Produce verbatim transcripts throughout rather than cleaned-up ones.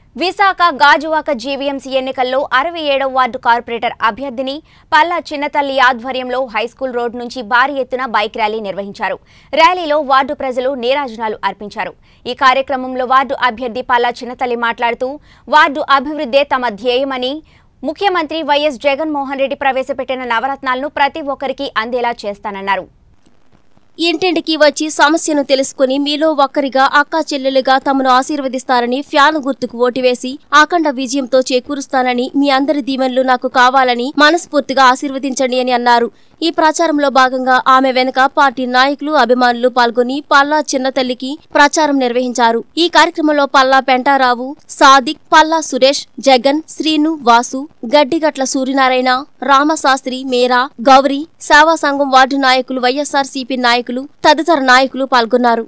Visakha Gajuwaka GVMC ఎన్నికల్లో అరవై ఏడవ వార్డు కార్పొరేటర్ అభ్యర్థిని పల్లా చిన్నతల్లి ఆధ్వర్యంలో హైస్కూల్ రోడ్ నుంచి భారీ ఎత్తున బైక్ ర్యాలీ నిర్వహించారు. ర్యాలీలో వార్డు ప్రజలు నీరాజనాలు అర్పించారు. ఈ కార్యక్రమంలో వార్డు అభ్యర్థి పల్లా చిన్నతల్లి మాట్లాడుతూ వార్డు అభివృద్ధే తమ ధ్యేయమని, ముఖ్యమంత్రి వైఎస్ జగన్మోహన్ రెడ్డి ప్రవేశపెట్టిన నవరత్నాలను ప్రతి ఒక్కరికి అందేలా చేస్తానన్నారు. ఇంటింటికి వచ్చి సమస్యను తెలుసుకుని మీలో ఒక్కరిగా అక్కా చెల్లెలుగా తమను ఆశీర్వదిస్తారని, ఫ్యాన్ గుర్తుకు ఓటు వేసి అఖండ విజయంతో చేకూరుస్తానని, మీ అందరి దీవెనలు నాకు కావాలని మనస్ఫూర్తిగా ఆశీర్వదించండి అని అన్నారు. ఈ ప్రచారంలో భాగంగా ఆమె వెనుక పార్టీ నాయకులు, అభిమానులు పాల్గొని పల్లా చిన్నతల్లికి ప్రచారం నిర్వహించారు. ఈ కార్యక్రమంలో పల్లా పెంటారావు, సాదిక్, పల్లా సురేష్, జగన్, శ్రీను, వాసు, గడ్డిగట్ల సూర్యనారాయణ, రామశాస్త్రి, మేరా, గౌరీ, సేవా సంఘం వార్డు నాయకులు, వైఎస్ఆర్ సిపి నాయకులు తదితర నాయకులు పాల్గొన్నారు.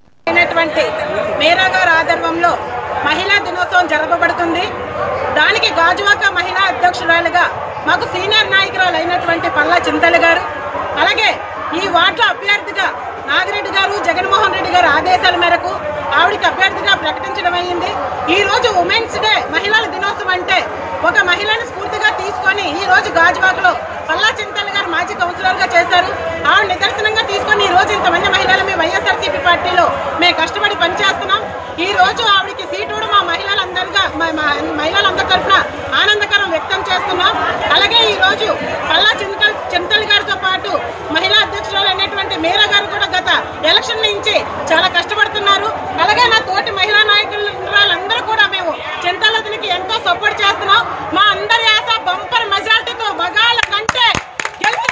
మేరా గారి ఆధ్వర్యంలో మహిళా దినోత్సవం జరపబడుతుంది. దానికి గాజువాక మహిళా అధ్యక్షురాలుగా మాకు సీనియర్ నాయకురాలు అయినటువంటి పల్లా చింతల గారు, అలాగే ఈ వార్డుల అభ్యర్థిగా నాగిరెడ్డి గారు, జగన్మోహన్ రెడ్డి గారు ఆదేశాల మేరకు ఆవిడికి అభ్యర్థిగా ప్రకటించడం అయ్యింది. ఈ రోజు ఉమెన్స్ డే మహిళల దినోత్సవం అంటే ఒక మహిళను స్ఫూర్తిగా తీసుకొని ఈ రోజు గాజువాకలో పల్లా చింతల గారు మాజీ కౌన్సిలర్ గా చేశారు. ఆవిడ నిదర్శనంగా తీసుకొని ఈ రోజు ఇంతమంది మహిళలు మేము వైఎస్ఆర్సీపీ పార్టీలో మేము కష్టపడి పనిచేస్తున్నాం. ఈ రోజు ఆవిడకి సీటు మా మహిళలందరిగా మహిళలందరి తరఫున ఆనందకరం వ్యక్తం చేస్తున్నాం. అలాగే ఈ రోజు పల్లా చింతల చింతల గారితో పాటు మహిళా అధ్యక్షురాలు అయినటువంటి మేరా గారు కూడా గత ఎలక్షన్ నుంచి చాలా కష్టపడుతున్నారు. అలాగే నా తోటి మహిళా నాయకులందరూ కూడా మేము చింతలకి ఎంతో సపోర్ట్ చేస్తున్నాం. మా అందరి ఆశ బంపర్ మెజార్టీతో బగాల కంటే గెలిచి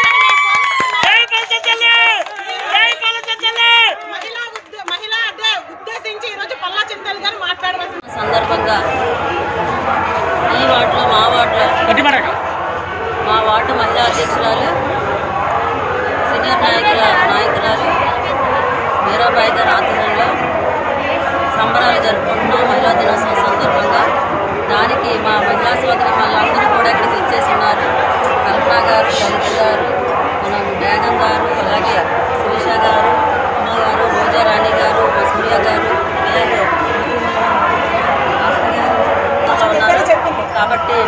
మహిళా ఉద్దేశించి ఈ రోజు పల్లా చింతల గారు మాట్లాడవలసిన సందర్భంగా ఈ వార్డులో మా వార్డులో మా వార్డు మహిళా అధ్యక్షురాలు, సీనియర్ నాయకుల నాయకురాలు మీరాబాయి గారి ఆధ్వర్యంలో సంబరాలు జరుపుకుంటున్నాం. మహిళా దినోత్సవం సందర్భంగా దానికి మా మహిళా సోదరి వాళ్ళందరూ కూడా ఇక్కడికి వచ్చేసి ఉన్నారు. కల్పన గారు, లలిత గారు, మన బేగం గారు, అలాగే శిరీష గారు, అమ్మ గారు, రోజారాణి గారు, సూర్య గారు, అలాగే ఉన్నారు. కాబట్టి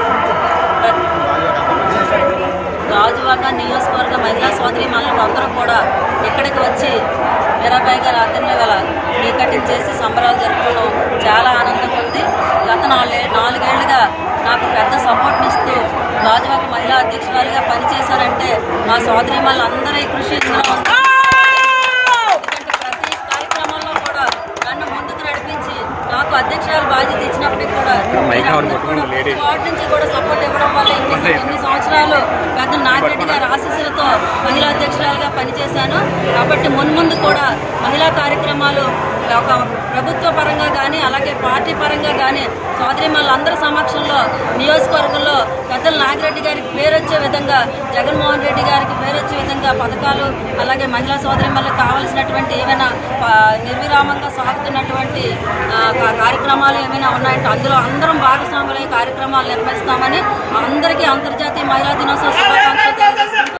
గాజువాక నియోజకవర్గ మహిళా సోదరి మనకు అందరూ కూడా ఇక్కడికి వచ్చి మీరాబాయి గారి ఆధ్వర్యంలో గల కేక్ కటింగ్ చేసి సంబరాలు జరుపుకోవడం చాలా ఆనందంగా ఉంది. గత నాలుగే నాలుగేళ్లుగా నాకు పెద్ద సపోర్ట్ని ఇస్తూ గాజువాక మహిళా అధ్యక్షురాలుగా పనిచేశారంటే మా సోదరి వాళ్ళందరి కృషి ఇందులో ఉంది. ప్రతి కార్యక్రమంలో కూడా నన్ను ముందుకు నడిపించి నాకు అధ్యక్షురాలు బాధ్యత ఇచ్చినప్పటికీ కూడా వార్డు నుంచి కూడా సపోర్ట్ ఇవ్వడం వల్ల ఇన్ని ఇన్ని సంవత్సరాలు పెద్ద నాగిరెడ్డి గారి ఆశీస్సులతో మహిళా అధ్యక్షురాలుగా పనిచేశాను. కాబట్టి మున్ముందు కూడా మహిళా కార్యక్రమాలు ఒక ప్రభుత్వ పరంగా కానీ అలాగే పార్టీ పరంగా కానీ సోదరిమణులందరి సమక్షంలో నియోజకవర్గంలో పెద్దల నాగిరెడ్డి గారికి పేరు వచ్చే విధంగా, జగన్మోహన్ రెడ్డి గారికి పేరు వచ్చే విధంగా పథకాలు అలాగే మహిళా సోదరిమణులకు కావాల్సినటువంటి ఏమైనా నిర్విరామంగా సాగుతున్నటువంటి కార్యక్రమాలు ఏమైనా ఉన్నాయంటే అందులో అందరం భాగస్వాములై కార్యక్రమాలు నిర్వహిస్తామని అందరికీ అంతర్జాతీయ మహిళా దినోత్సవ శుభాకాంక్షలు తెలియజేస్తున్నాం.